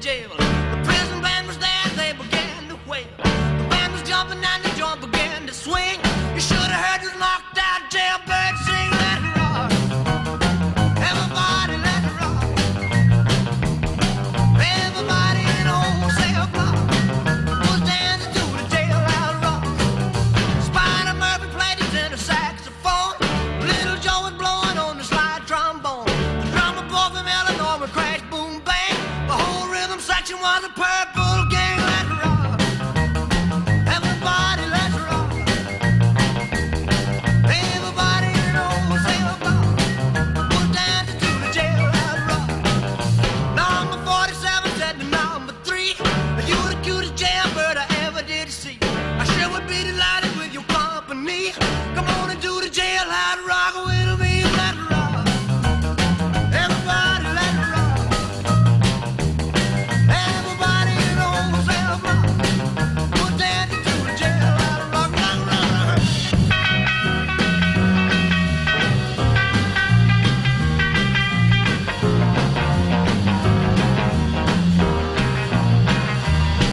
jail. The prison band was there, they began to wail. The band was jumping and the